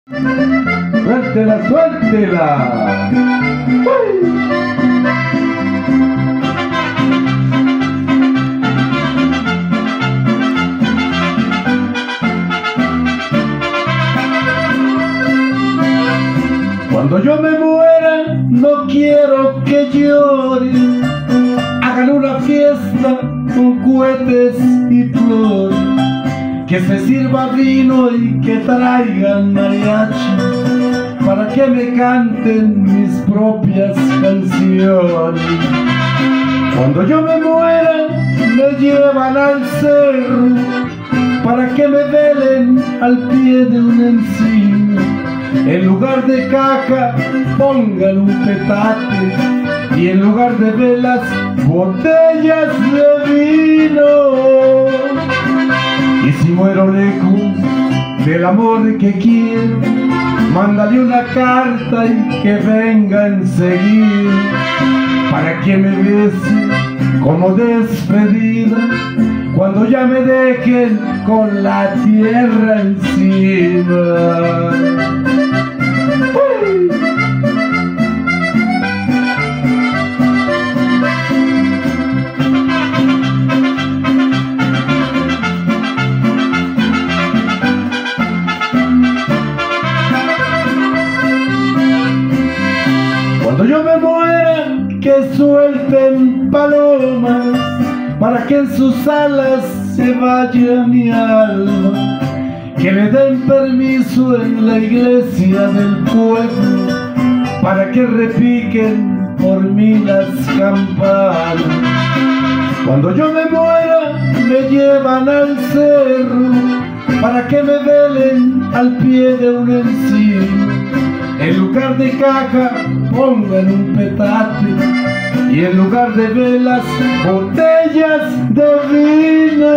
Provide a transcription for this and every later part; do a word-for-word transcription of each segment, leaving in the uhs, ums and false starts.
Suéltela, suéltela. ¡Uy! Cuando yo me muera, no quiero que lloren. Hagan una fiesta con cohetes y flores, que se sirva vino y que traigan mariachi, para que me canten mis propias canciones. Cuando yo me muera, me llevan al cerro, para que me velen al pie de un encino. En lugar de caca pongan un petate, y en lugar de velas, botellas de vino. Y si muero lejos del amor que quiero, mándale una carta y que venga enseguida, para que me bese como despedida, cuando ya me dejen con la tierra encima. ¡Uy! Cuando yo me muera, que suelten palomas, para que en sus alas se vaya mi alma, que le den permiso en la iglesia del pueblo, para que repiquen por mí las campanas. Cuando yo me muera, me llevan al cerro, para que me velen al pie de un encino. En lugar de caca pongan un petate, y en lugar de velas, botellas de vino.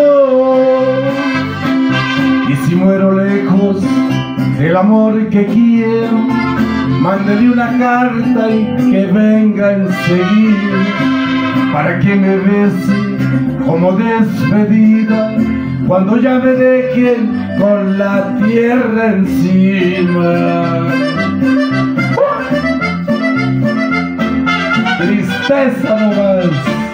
Y si muero lejos del amor que quiero, mándele una carta y que venga enseguida, para que me bese como despedida, cuando ya me dejen con la tierra encima. Tristeza nomás.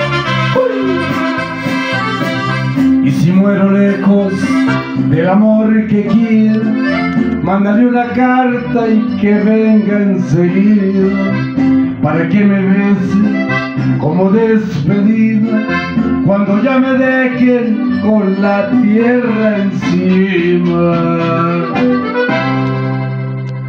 Uy. Y si muero lejos del amor que quiero, mándale una carta y que venga enseguida, para que me bese como despedida, cuando ya me dejen con la tierra encima.